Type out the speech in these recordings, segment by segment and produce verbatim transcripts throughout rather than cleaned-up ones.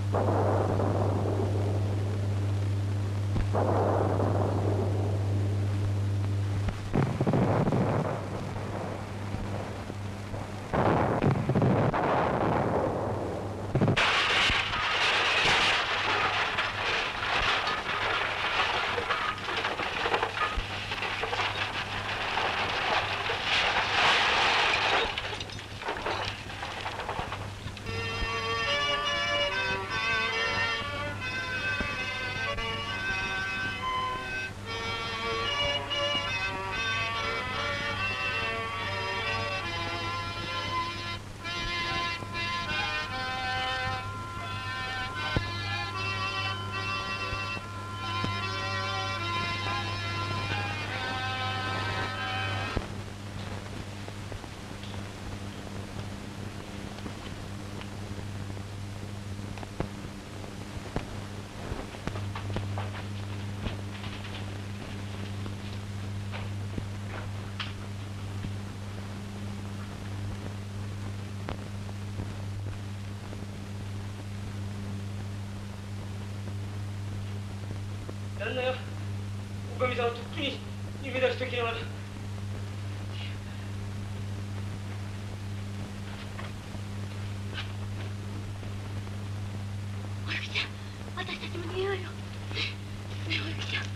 旦那よ、おかみさんはとっくに逃げ出してきやがる。 おゆきちゃん、私たちも逃げようよ。ねえ、おゆきちゃん。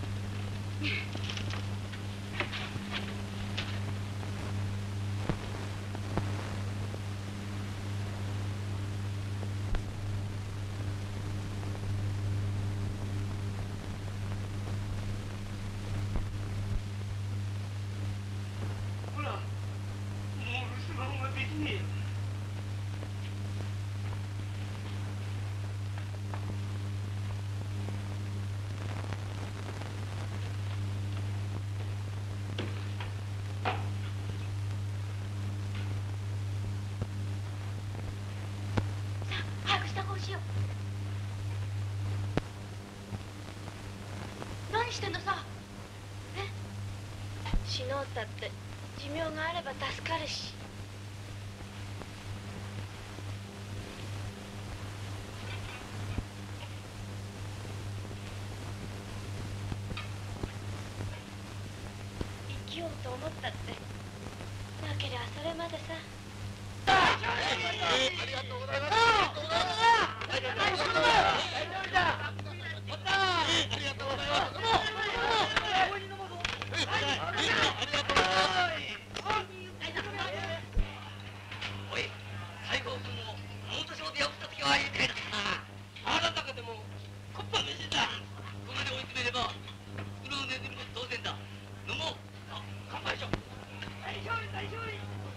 何してんのさ。え？死のうったって寿命があれば助かるし。生きようと思ったってなけりゃそれまでさ。ありがとうございます。ありがとうございます。 おい、最後のモートショーでやった時は言いたいな。あなたかでもコッパ飯だ。ここまで追い詰めれば袋のネズミも当然だ。飲もう。乾杯しよう。大勝利、大勝利。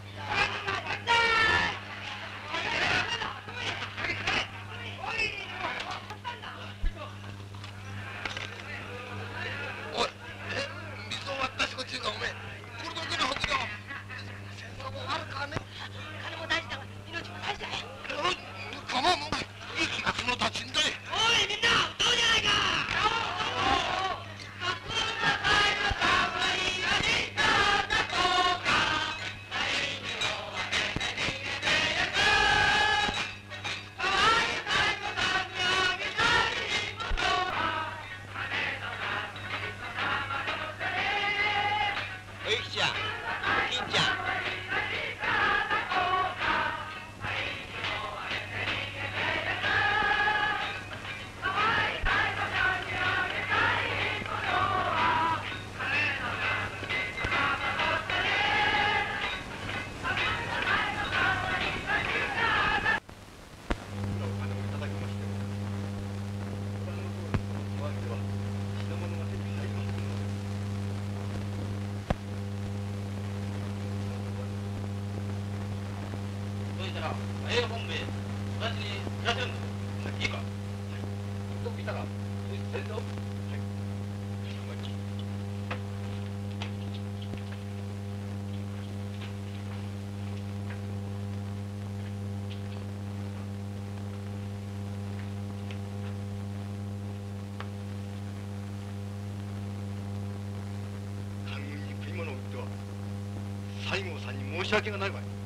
西郷さんに申し訳がないわい。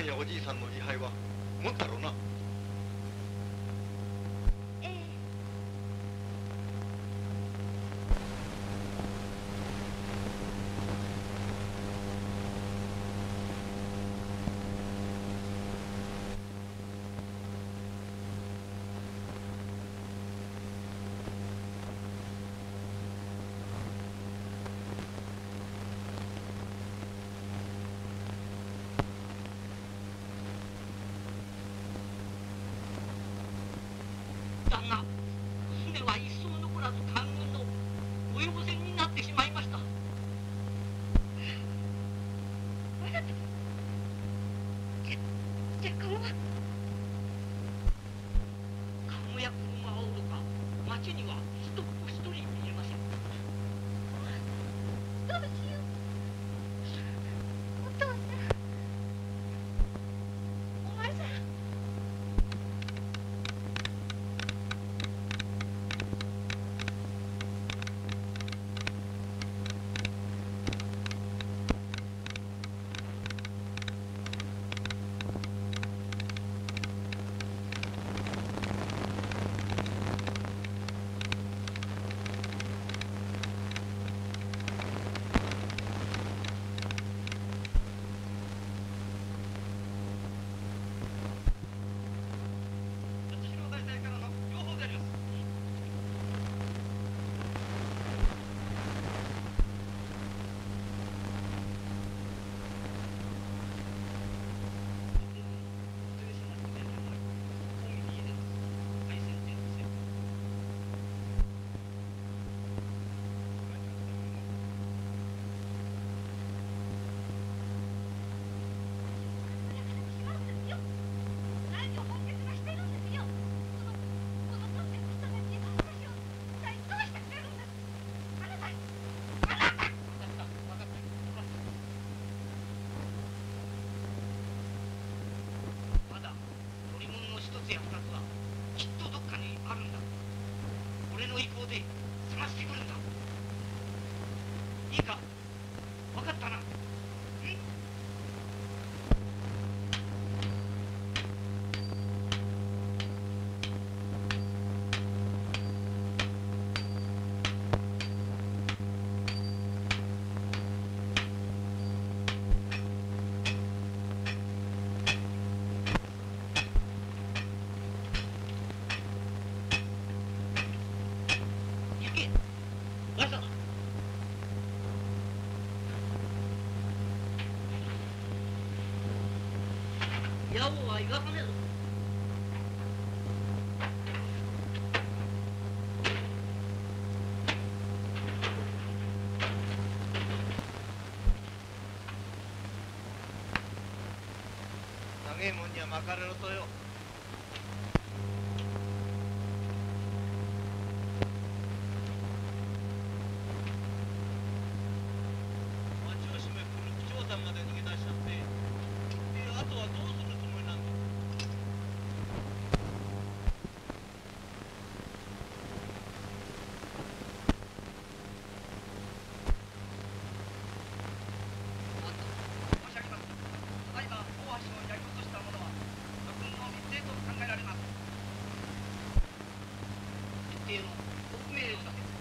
やおじいさんの位牌は持ったろうな。 ええ。 だが船は一層残らず官軍の追い越せになってしまいました。 わざと。じゃ、じゃ、この。 籠や車はおろか、町には人も一人見えません。 どうしよう。お父さん。お前さん。 八代大隊からの情報であります。まだ乗り物の一つや二つはきっとどっかにあるんだ。俺の意向で探してくるんだ。いいか、分かったな。行け、わざ。野郎は言わさねえぞ。 長えもんには巻かれろとよ。町を閉め古木長山まで逃げ出しちゃって、であとはどうするつもりなんだ。 申し上げます。ただいま大橋をやり落とした者は諸君の密偵と考えられます。一定の特命を出せ。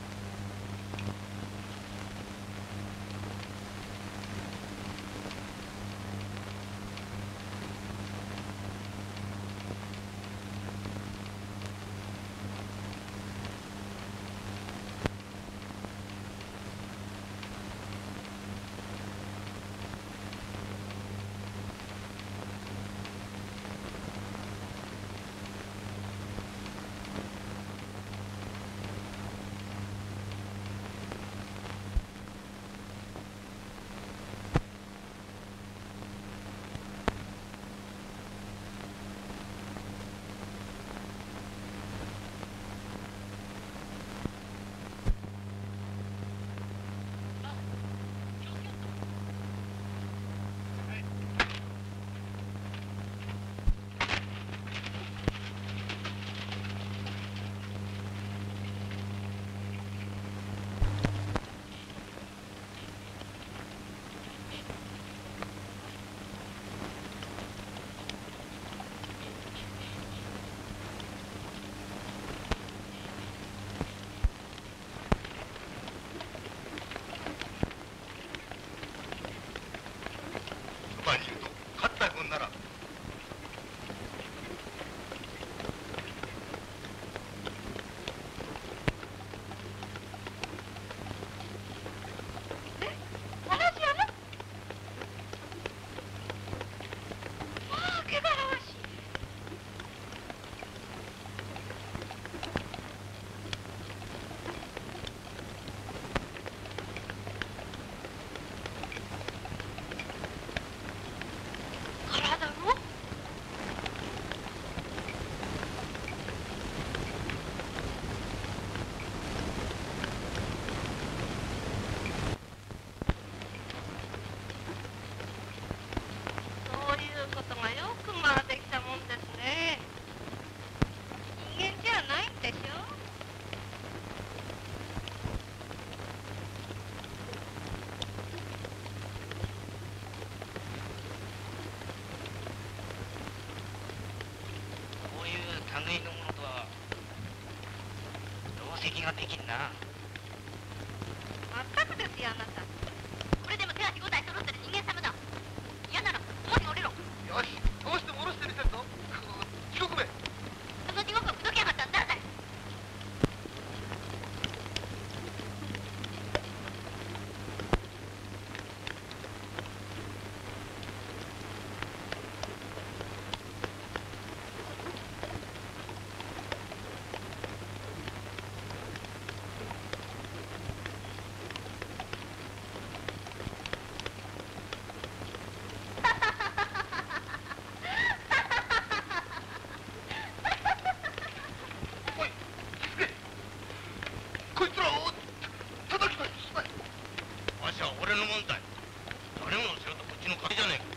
析ができんな。 全くですよ、あなた。これでも手足ご体揃ってる人間様だ。嫌ならもう降りろ。 よし、どうしても下ろしてみせんぞ。地獄め。 その地獄を口説きやがったんだ。誰だい。 おい、キスケ。こいつらを叩きとしまえ。 わしは俺のもんだい。誰もの仕事こっちの金じゃねえか。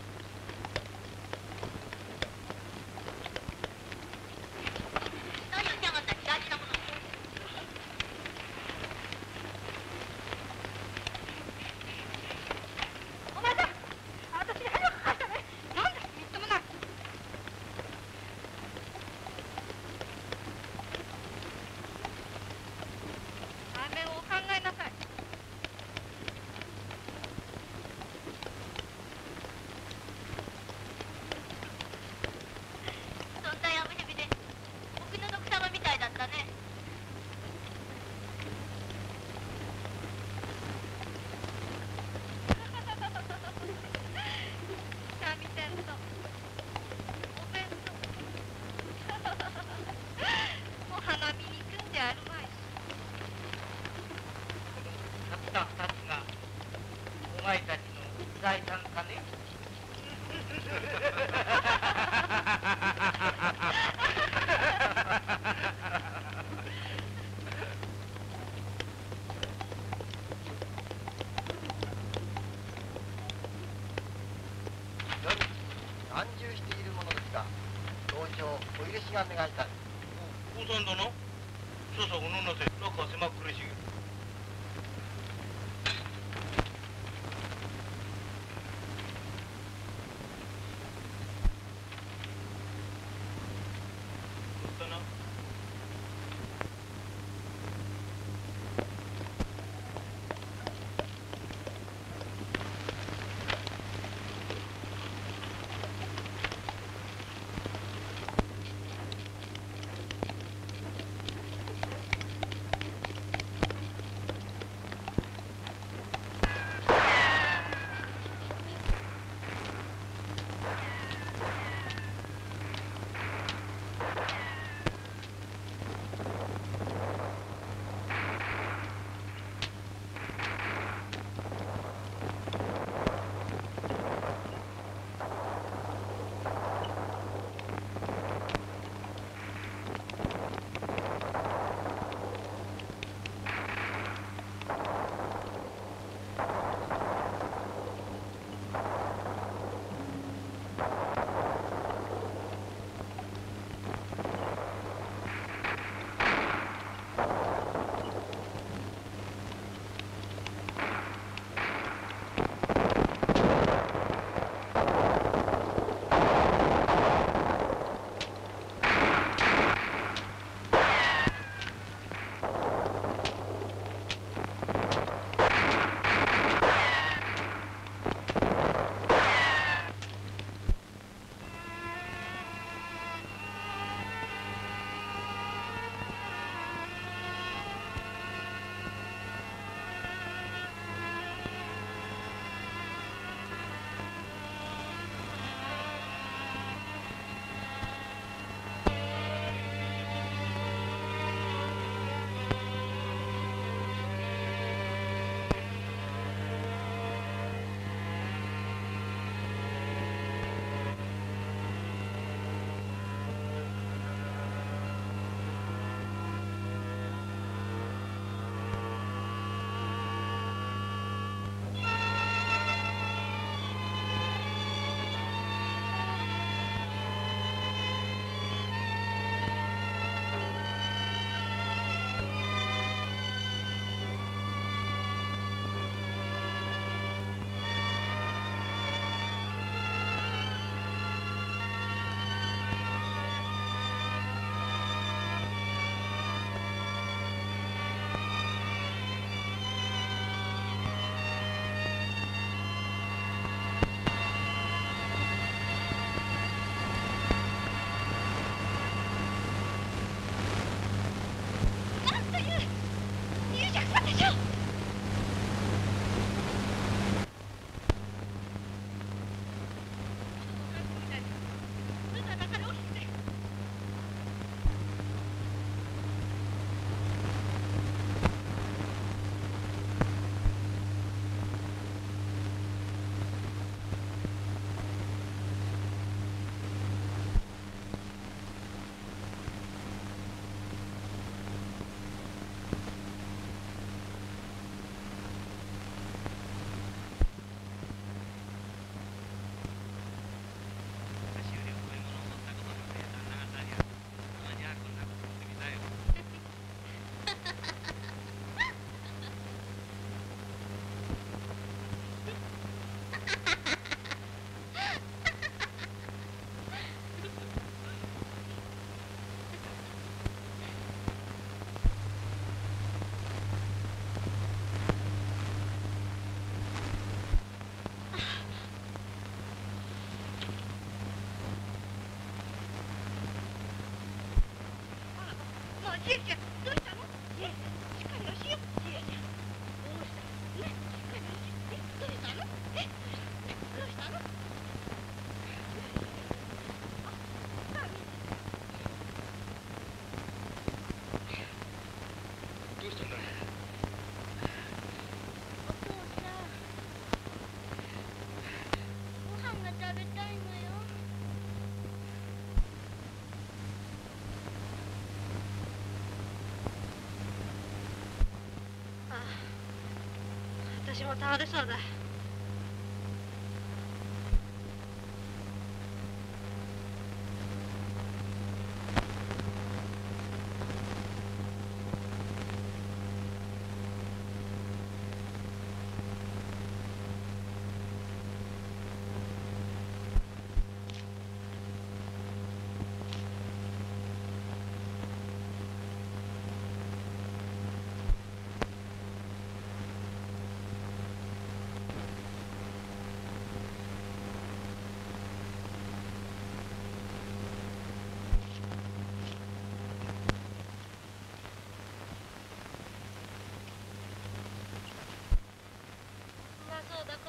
何をしやがった大事なもの。お前さん、私に早く返したね。なんだ、みっともない。あれをお考えなさい。そんなやぶへびで僕の毒様みたいだったね。三味線とお弁当お花見に行くんであるまいし。 たった二つがお前たちの財産かね。 安住しているものですが、同票お許しが願いたい。 おさんだな。ささおのんなせ。中は狭苦しい。 どうしたな。 ちえちゃん、どうしたの？え、しっかりおしよ。ちえちゃん、どうしたの？ね、しっかりおし。え、どうしたの？え、どうしたの？ どうしたんだい？ お父さん、ご飯が食べたいのよ。ああ、私も倒れそうだ。うまそうだこと。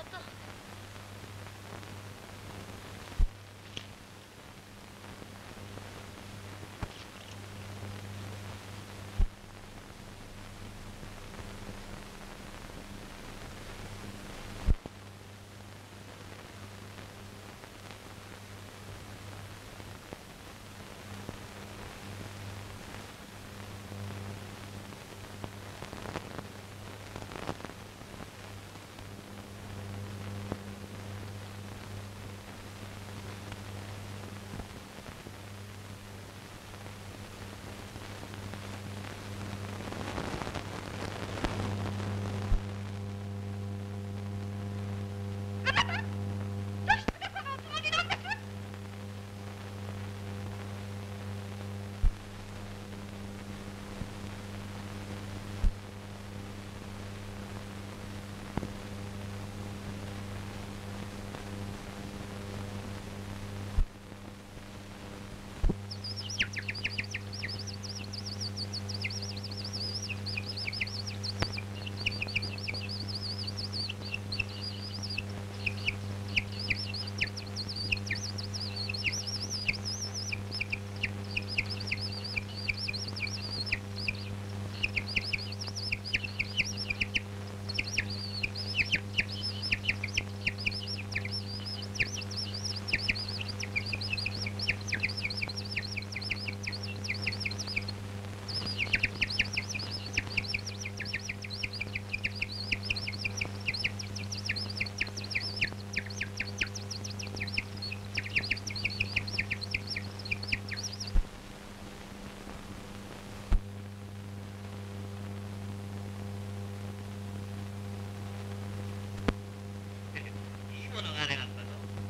いいものがねがったぞ。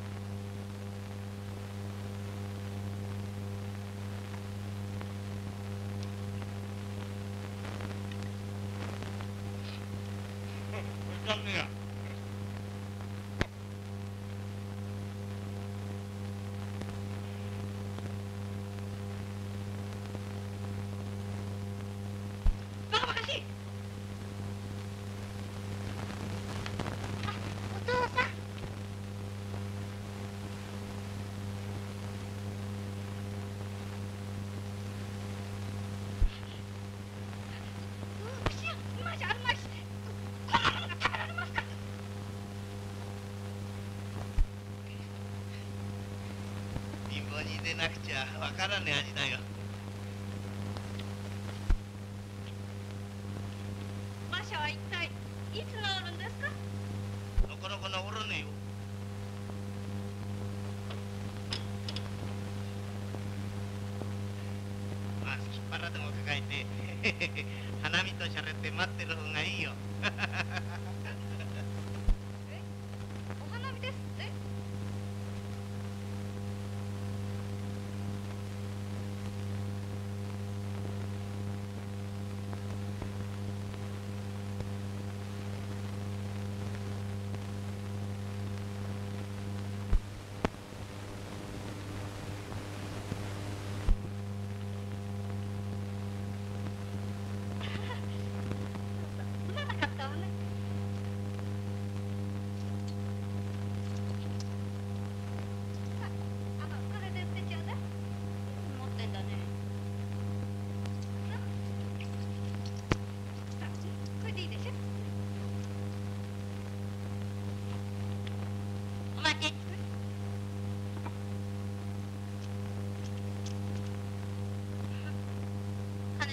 これだねや。 バカバカしい。あ、お父さん。どうしよう、今じゃあるまいし。こんなものが食べられますか。 貧乏に出なくちゃわからねえ味だよ。 マシャは一体いつ治るんですか。 なかなか治らねえよ。まあ、すきっ腹でも抱えて花見としゃれて待ってる方がいいよ。 え、お花見ですって。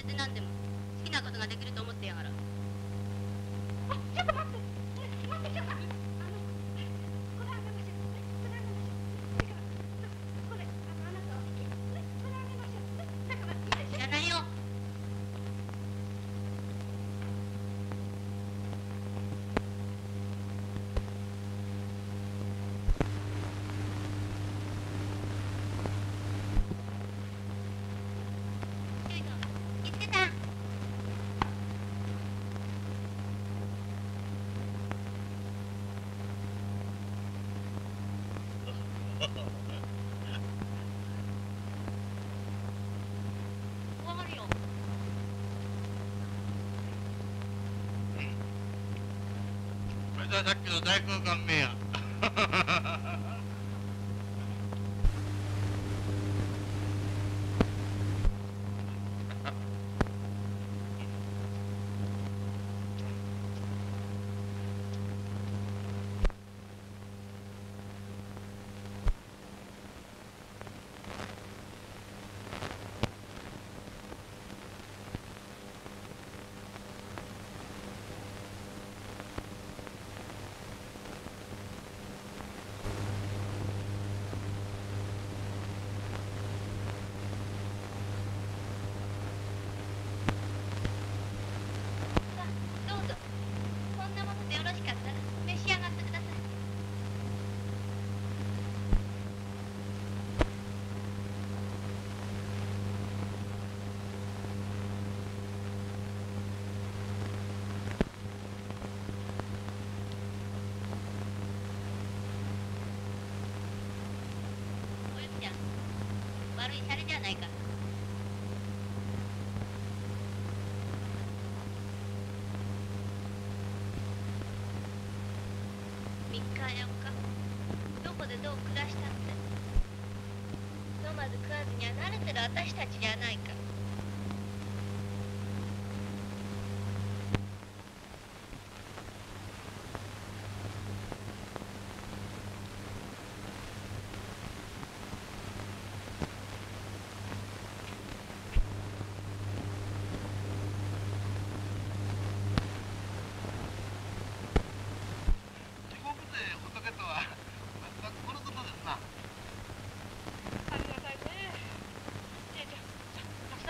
めて何でも好きなことができると思ってやがら。あ、ちょっと待って。待ってちょっと。あの、これあげましょう。これあげましょう。だから、これ、あの、あなたお好き。これあげましょう。だから、いいでしょ。知らないよ。言ってた。終わるよ。 これじゃさっきの大空間目や。 さあ、どうぞ。こんなものでよろしかったら召し上がってください。おゆきちゃん、悪いシャレじゃないか。みっかよっかどこでどう暮らしたって飲まず食わずには慣れてる私たちじゃないか。 地獄で仏とは全くこのことですな。 ありがたいね。姉ちゃん、さ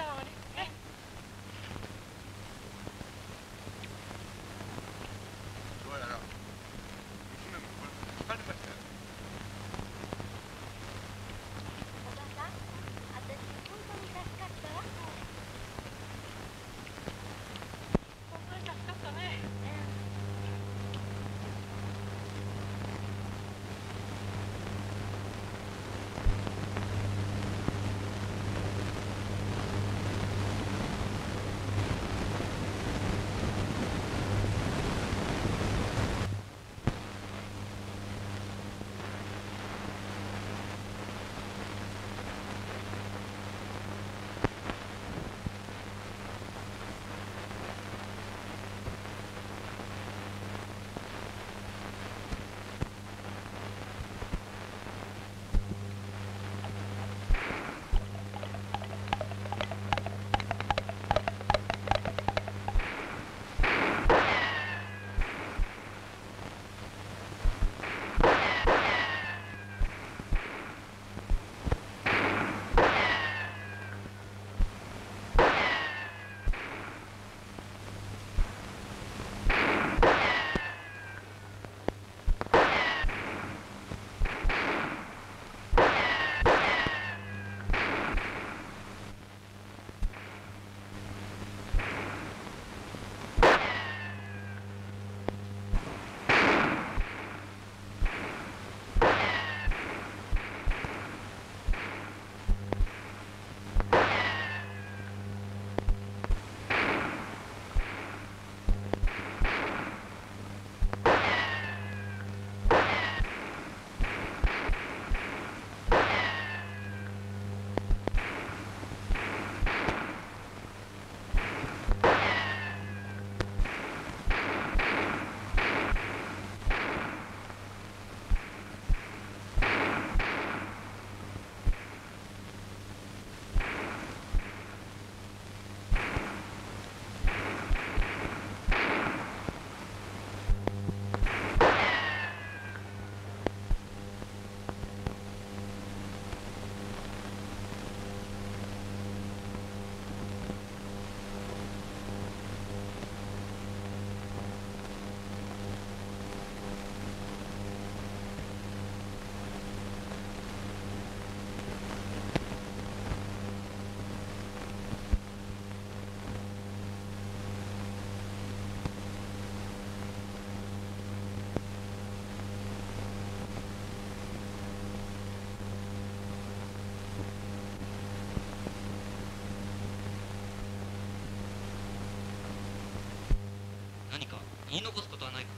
言い残すことはないか。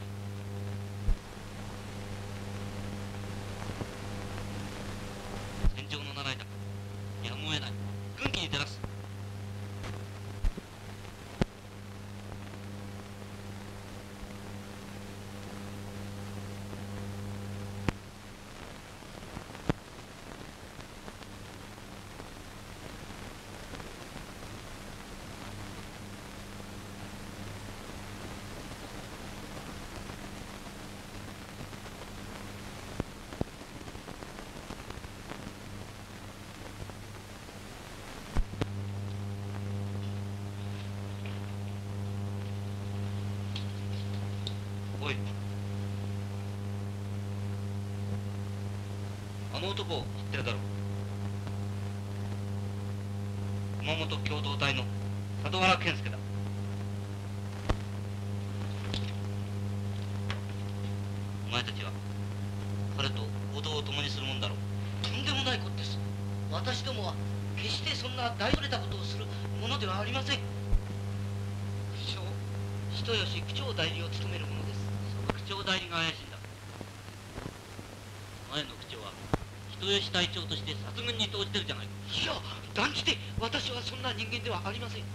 戦場の習いだ。やむを得ない。軍機に照らす。おい、あの男を知ってるだろう。熊本共同体の佐渡原健介だ。お前たちは彼と行動を共にするもんだろう。 とんでもないことです。私どもは決してそんな大それたことをするものではありません。 区長、 人吉区長代理を務める者です。 その区長代理が怪しいんだ。前の区長は人吉隊長として殺軍に投じてるじゃないか。 いや、断じて私はそんな人間ではありません。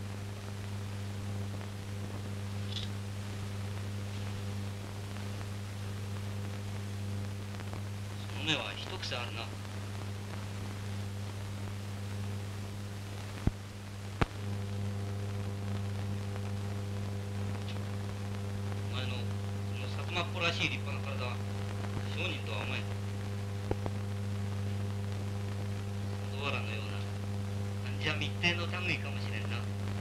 その目は一癖あるな。お前のその薩摩っぽらしい立派な体は商人とは思えん。佐渡原のようななんじゃ密偵の類かもしれんな。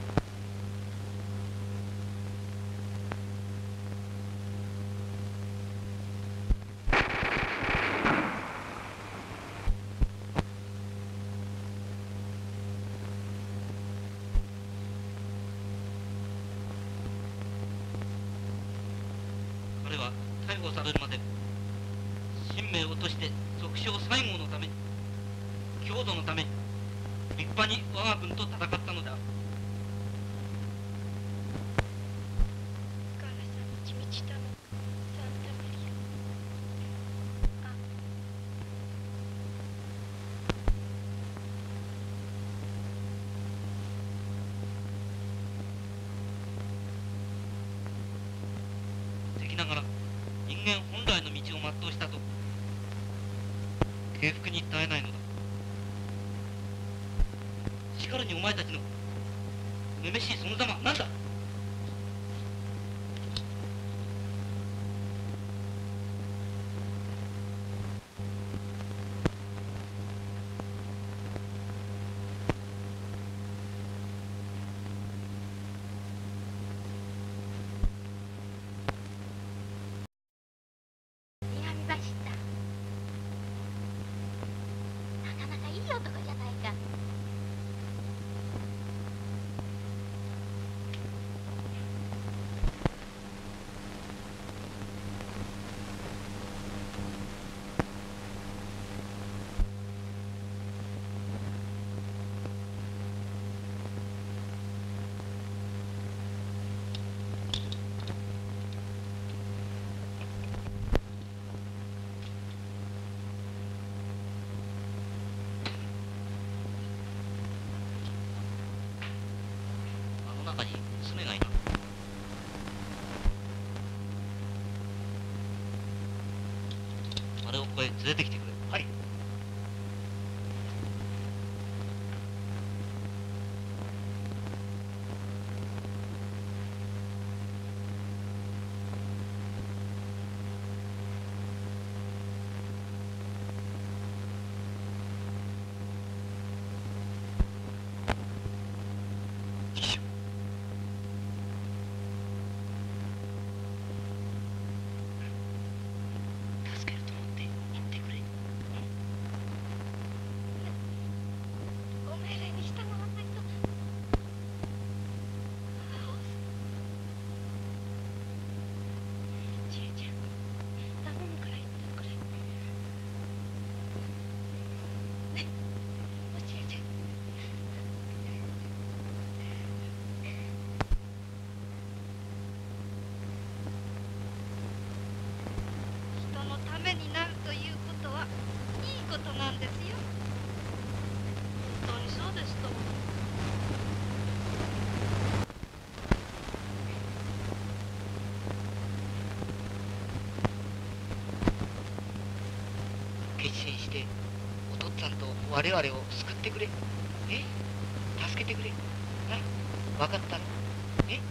彼は逮捕されるまで身命を落として俗称西郷のために、郷土のために立派に我が軍と戦ったのである。 ガラサ道道たまサンタマリア。あ、 敵ながら人間本来の道を全うしたと敬服に耐えないのだ。しかるにお前たちのめめしいそのざまなんだ。 南橋だ。なかなかいい男じゃないか。 あの中に娘がいた。あれをここへ連れてきてくれ。 はい。 助けると思って言ってくれ。 我々を救ってくれ。え助けてくれ。な、分かったろ。ええ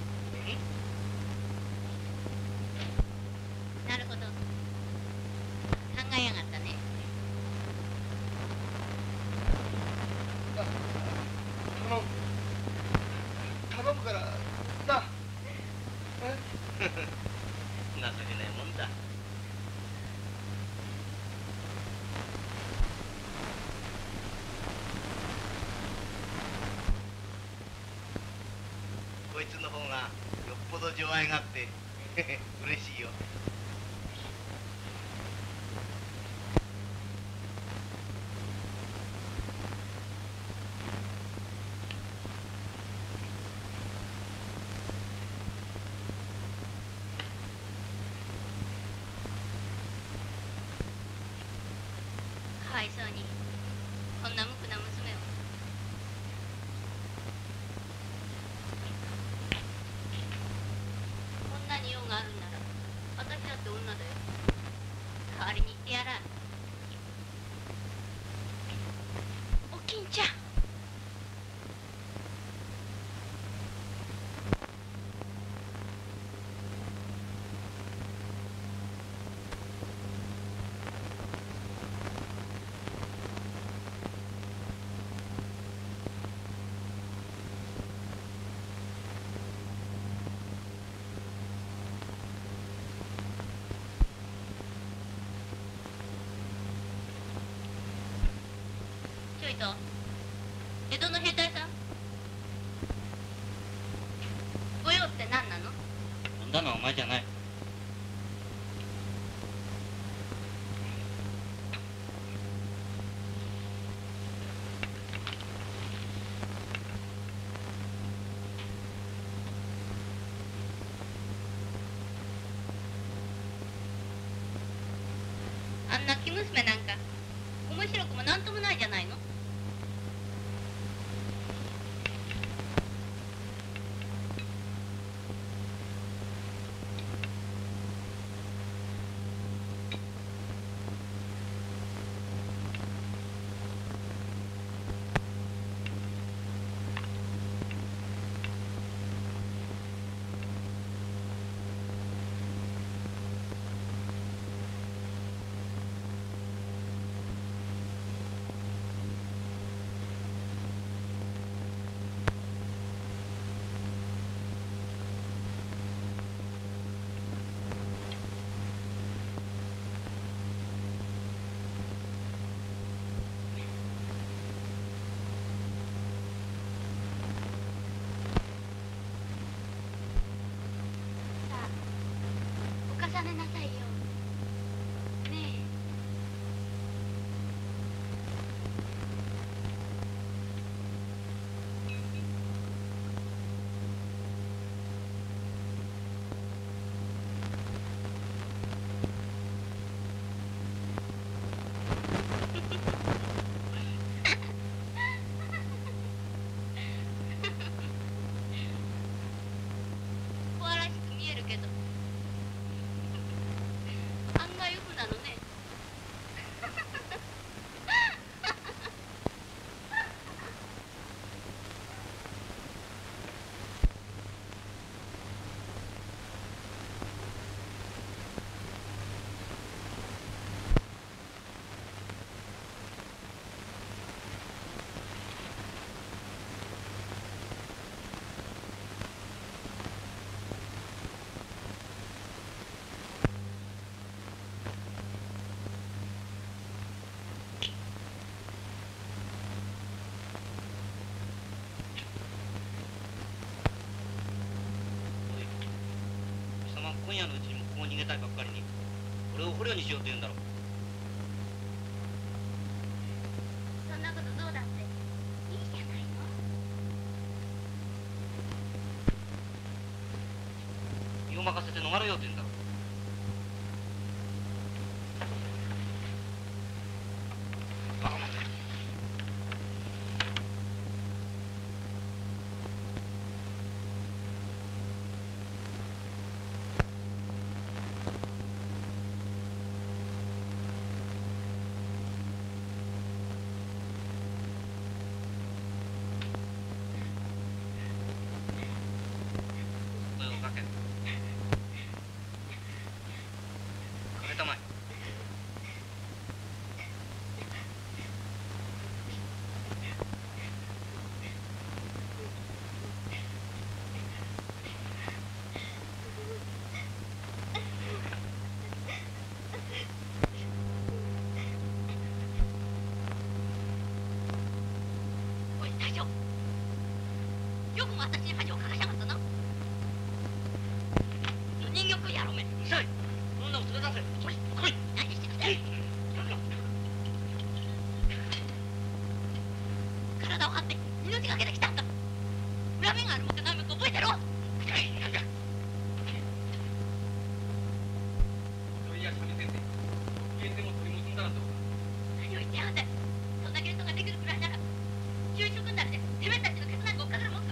なるほど。考えやがったね。 あ頼む頼むからな。え情けないもんだ。こいつの方がよっぽど情愛があって嬉しいよ。 かわいそうにこんな無垢な娘を。こんなに用があるんなら私だって女だよ。代わりに言ってやらん。お金ちゃん。ちょいと江戸の兵隊さん、御用って何なの？ 呼んだのはお前じゃない。 あんな生娘なんか面白くもなんともないじゃないの。さあお重ねなさいよ。ねえ。怖らしく見えるけど案外オフなのね。 貴様今夜のうちにもここを逃げたいばっかりに俺を捕虜にしようと言うんだろう。 そんなことどうだっていいじゃないの。 身を任せて逃れようと言うんだろう。バカ者だ。 よくも私に恥をかかしやがったな。人形食いやろおめえ。 うるさい。そんなの連れ出せ。来い来い。 何してくれ。体を張って命がけで来たんだ。恨みがあるもんか何もか覚えてろ。 はいなんだ。 そういや三味線で危険でも取り戻んだらどうか。 何を言ってやがんだい。そんな幻想ができるくらいなら就職になるでてめえたちのケツなんか追っかけるもんか。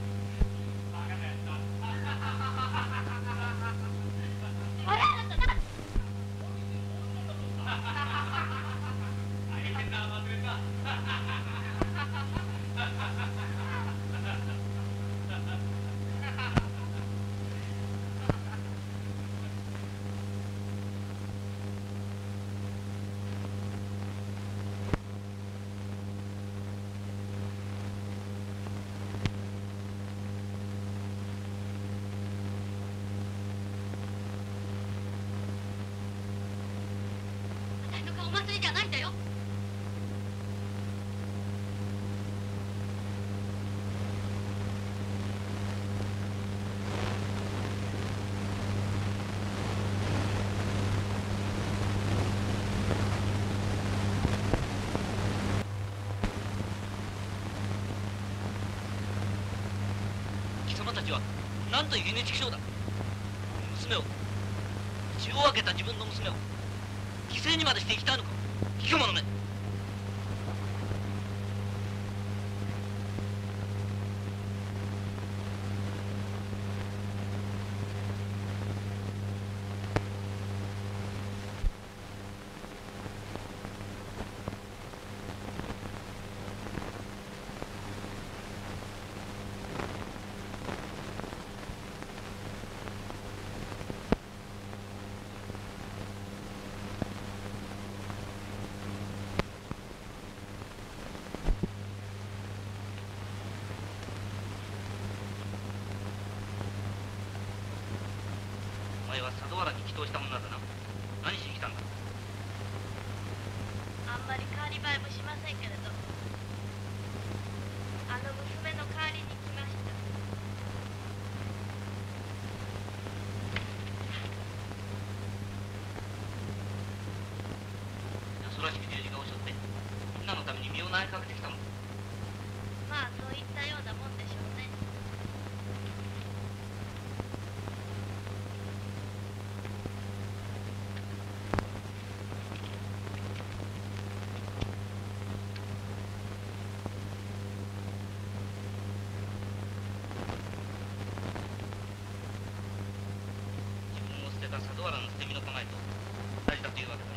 笑いなんだな。 大変だ忘れた。 私の顔お祭りじゃないんだよ。 貴様たちはなんという夢畜生だ。娘を血を分けた自分の娘を犠牲にまでして生きたいのか。卑怯者め。お前は佐渡原に帰投した女だな。何しに来たんだ。 あんまり変わり映えもしませんけれど、あの娘の代わりに来ました。 よそらしく十字架を背負ってみんなのために身を投げかけてきたの。 まあそういったようなもんでしょうね。 自分を捨てた佐渡原の捨て身の構えと同じだというわけだな。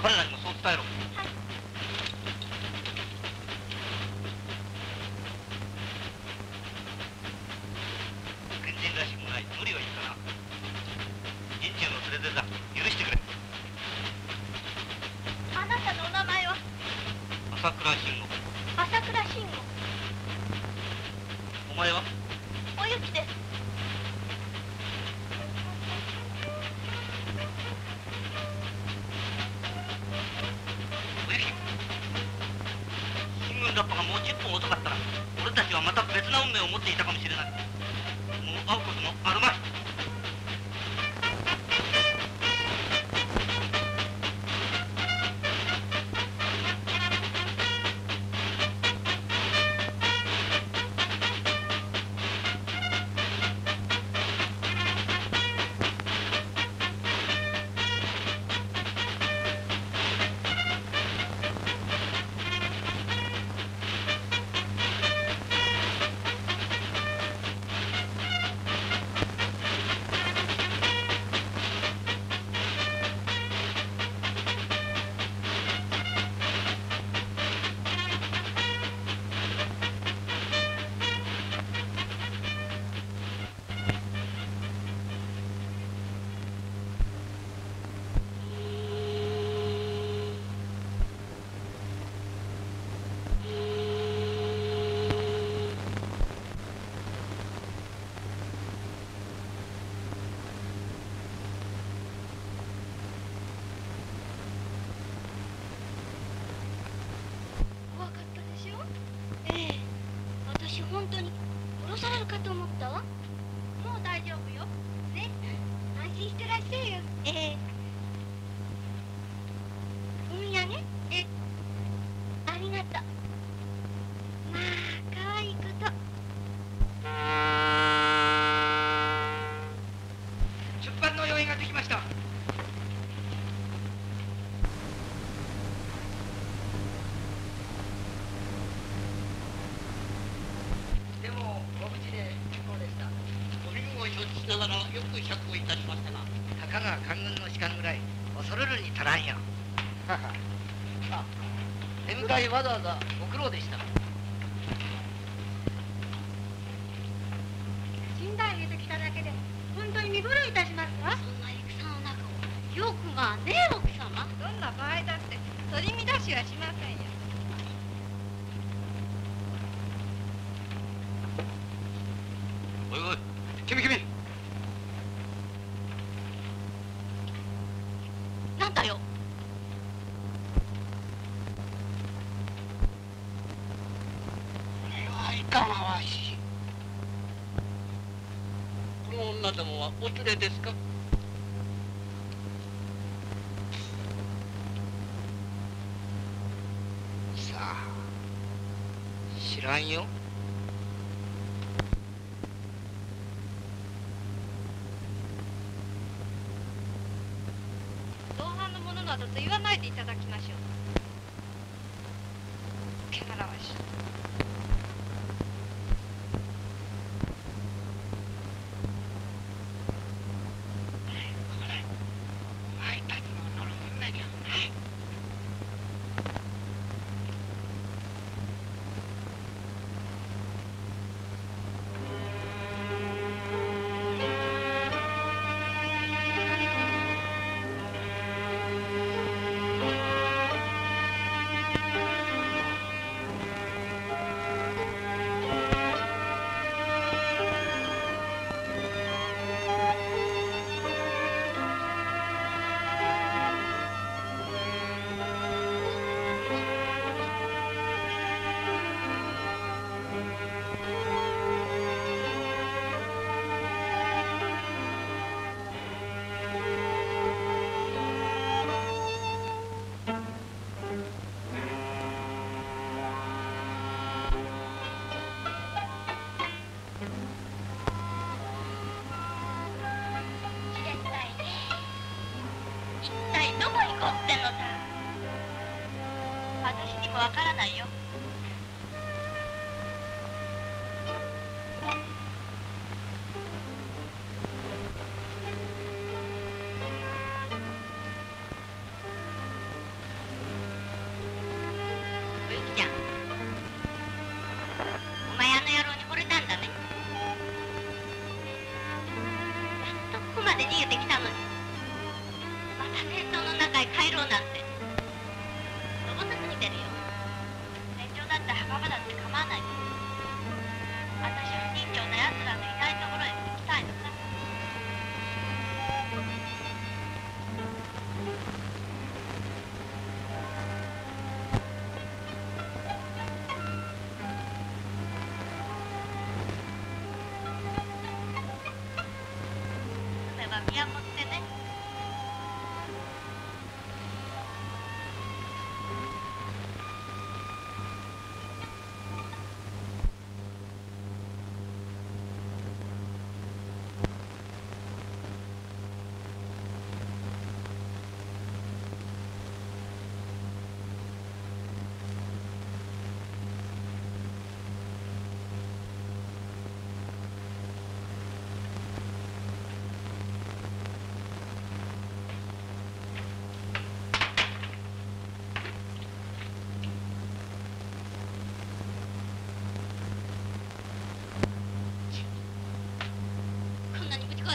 彼らにもそう伝えろ。全然らしくもない。無理はいいかな。人中の連れてだ。許してくれ。 あなたのお名前は？ 朝倉慎吾。 朝倉慎吾。 お前は？ おゆきです。 おゆき。新聞ラッパがもうじゅっぷん遅かったら俺たちはまた別な運命を持っていたかもしれない。もう会うこともあるまい。 本当に殺されるかと思ったわ。もう大丈夫よ。ね、安心してらっしゃいよ。ええ。海やね。え、ありがとう。まあ、可愛いこと。 出版の用意ができました。でもご無事で結構でした。ご身分を承知しながらよく釈放いたしましたが、たかが官軍の士官ぐらい恐るるに足らんよ。あ、出迎えわざわざご苦労でした。 寝台に出てきただけで本当に身震いいたしますわ。そんな戦の中をよくまあねえ奥様。どんな場合だって取り乱しはしませんよ。 おいおい、君君。 なんだよ。 いかがわしい。この女どもはお連れですか？さあ、知らんよ。 同伴のものなどと言わないでいただきましょう。汚らわしい。一体どこに凝ってんのだ。私にもわからないよ。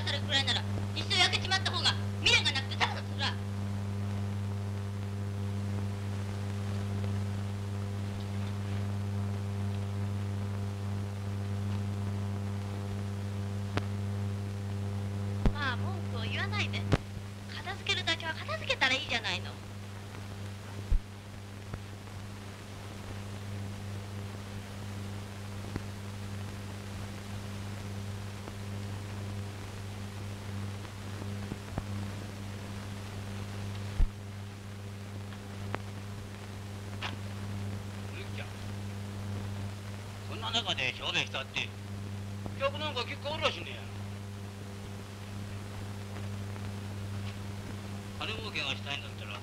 されるくらいならいっそ焼けちまった方が未練がなくてただだとすら。まあ文句を言わないで、片付けるだけは片付けたらいいじゃないの。 ゆきちゃん、そんな中で小便したって客なんか結構おるらしいねや。金儲けがしたいんだったら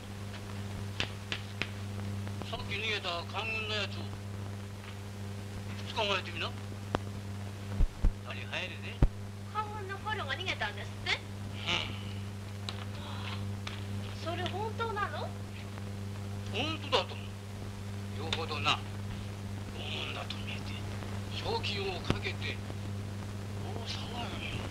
さっき逃げた官軍のやつを捕まえてみな。あれ入るで。 官軍の捕虜が逃げたんですって。それ本当なの？ 本当だと思う。よほどな拷問だと見えて賞金をかけて大騒ぎよ。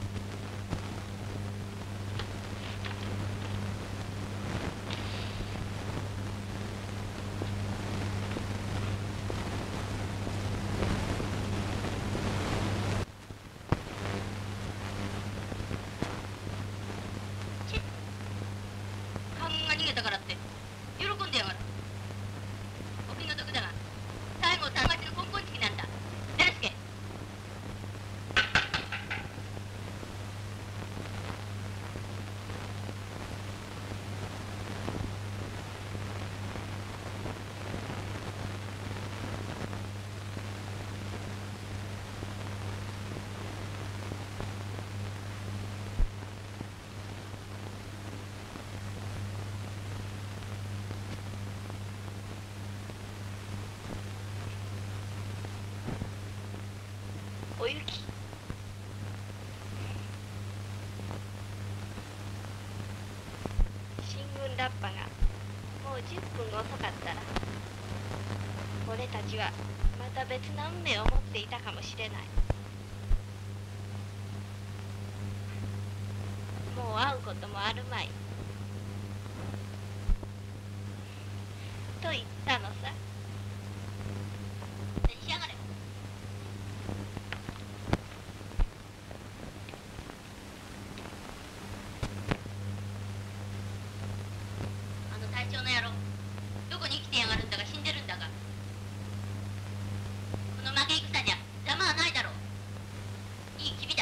官軍が逃げたからって喜んでやがる。お気の毒だが最後たまちの根本チキなんだ。デレスケ。おゆき。進軍ラッパがもうじゅっぷん遅かったら俺たちはまた別な運命を持っていたかもしれない。もう会うこともあるまいと言ったのさ。召し上がれ。あの隊長の野郎、どこに生きてやがるんだか死んでるんだか。この負け戦じゃ邪魔はないだろう。いい君だ。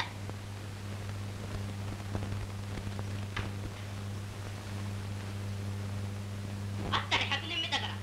あったらひゃくねんめだから。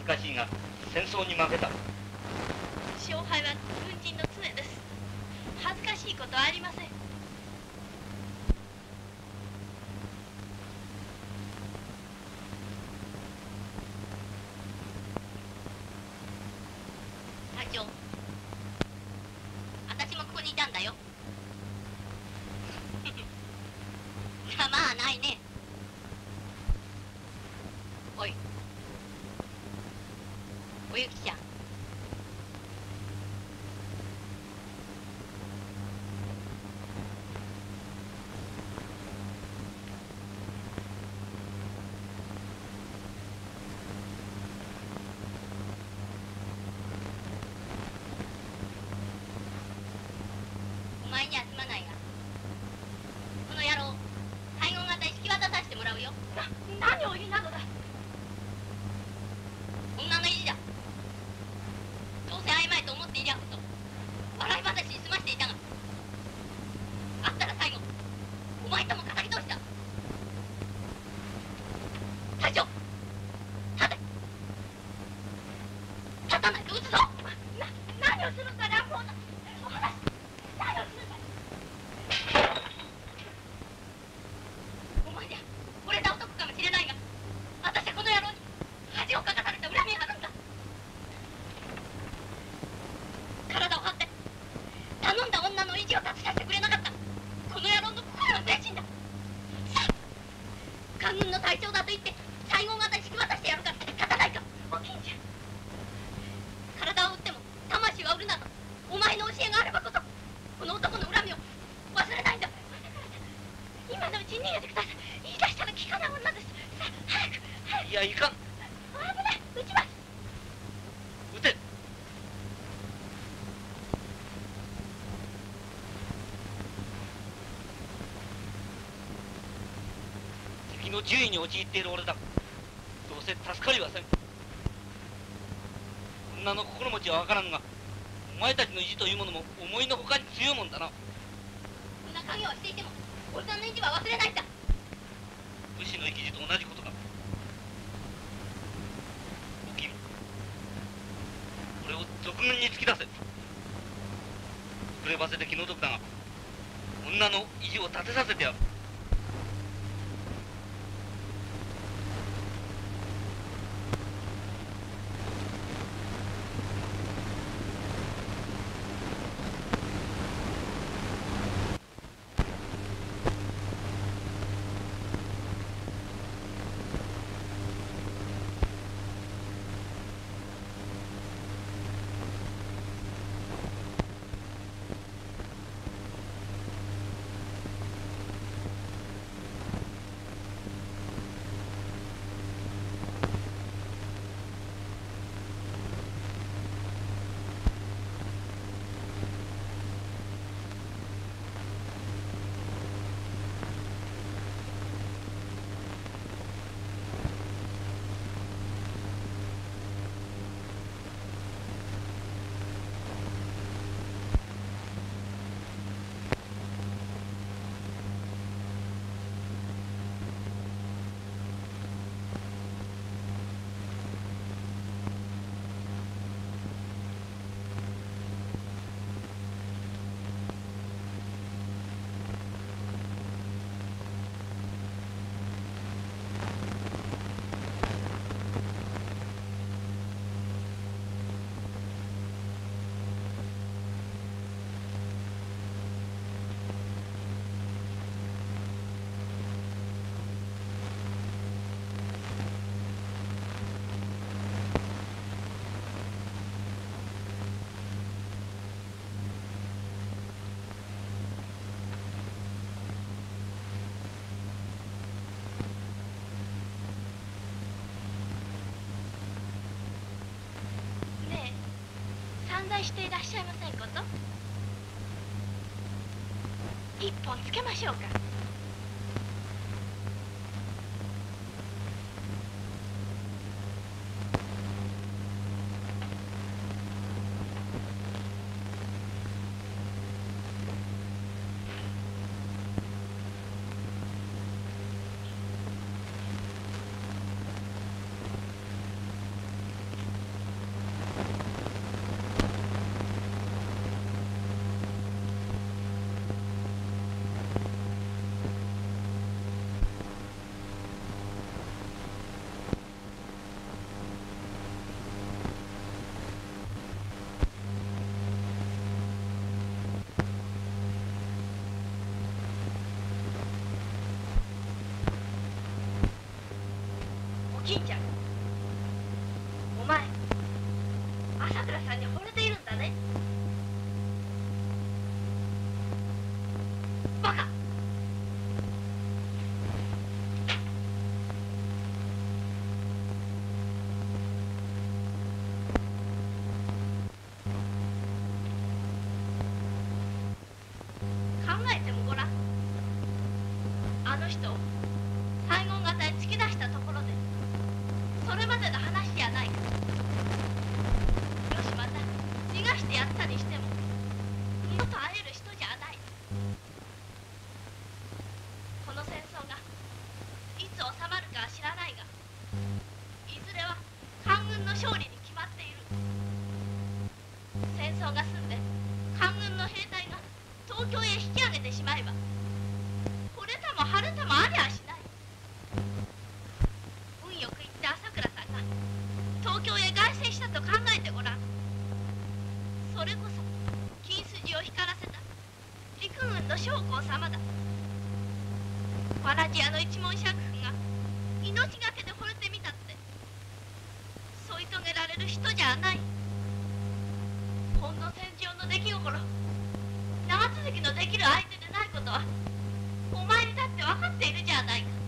かしいが戦争に負けた。 勝敗は軍人の常です。恥ずかしいことはありません。隊長、私もここにいたんだよ。ざまあないね。おい、おゆきちゃん。お前にはすまないが、この野郎、最後型引き渡させてもらうよ。な、何を言いなのだ。女の意地だ。どうせ曖昧と思っていりゃこそ笑い話に済ましていたが、あったら最後お前とも敵同士だ。隊長、立て。立たないと撃つぞ。な、何をするんだ乱暴な。お話、何をするんだ。お前には惚れた男かもしれないが、私はこの野郎に恥をかかされた恨みがあるんだ。体を張って頼んだ女の意地を立てさせてくれなかったこの野郎の心の精神だ。さあ、官軍の隊長だと言って西郷方に引き渡してやるか。立たないか。お金ちゃん、体を打っても魂は売るなとお前の教えがあればこそこの男の恨みを忘れないんだ。今のうちに逃げてください。言い出したら聞かない女です。さあ、早く早く。 いや、いかん。 危ない、撃ちます。 撃て。敵の獣医に陥っている俺だ。どうせ助かりはせん。女の心持ちは分からんが、お前たちの意地というものも思いのほかに強いもんだな。 こんな影をしていても俺さんの意地は忘れないんだ。 武士の生き地と同じことか。おきみ、俺を賊軍に突き出せ。遅ればせて気の毒だが、女の意地を立てさせてやる。 散財していらっしゃいませんこと。一本つけましょうか。 金ちゃん、お前朝倉さんに惚れているんだね。バカ。考えてもごらん。あの人を西郷方へ突き出したところでそれまでの話じゃないか。よし、また逃がしてやったにしても二度と会える人じゃない。この戦争がいつ収まるかは知らないが、いずれは官軍の勝利に決まっている。戦争が済んで官軍の兵隊が東京へ引き上げてしまえば、惚れたも晴れたもありゃしない。運よく行って朝倉さんが東京へ凱旋したと考えてごらん。それこそ金筋を光らせた陸軍の将校様だ。わらじ屋の一門爵婦が命がけで惚れてみたって添い遂げられる人じゃない。ほんの戦場の出来心、長続きのできる相手でないことはお前にだって分かっているじゃないか。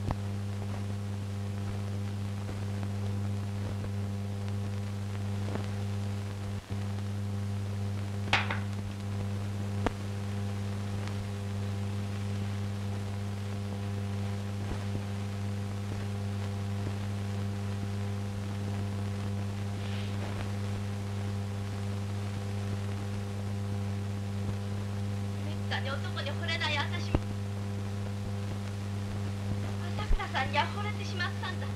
めったに男に惚れない私も朝倉さんには惚れてしまったんだ。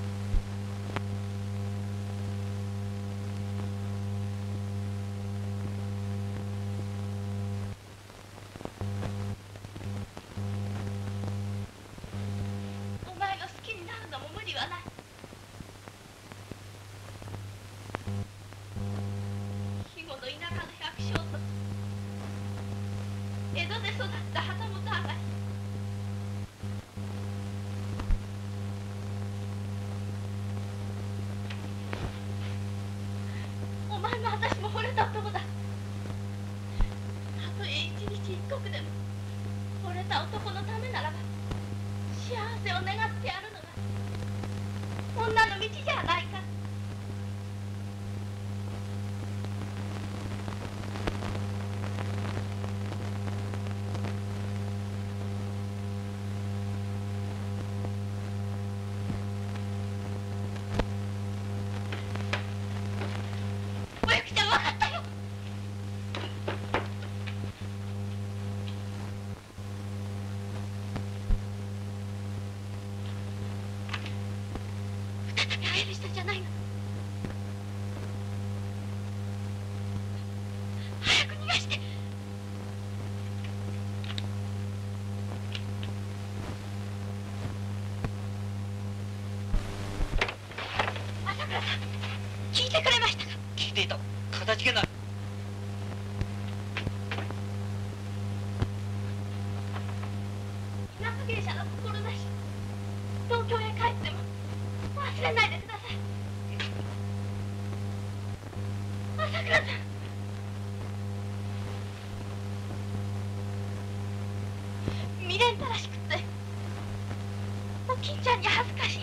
お前が好きになるのも無理はない。肥後の田舎の百姓と江戸で育った旗本上がり、お前も私も惚れた男だ。たとえ一日一刻でも惚れた男のためならば幸せを願ってやるのが女の道じゃないか。おゆきちゃん、分かったよ。再び会える人じゃないの。早く逃がして。朝倉さん、聞いてくれましたか。 聞いていた。かたじけない。 田舎芸者の志、東京へ帰っても忘れないでください。朝倉さん、未練たらしくってお金ちゃんに恥ずかしい。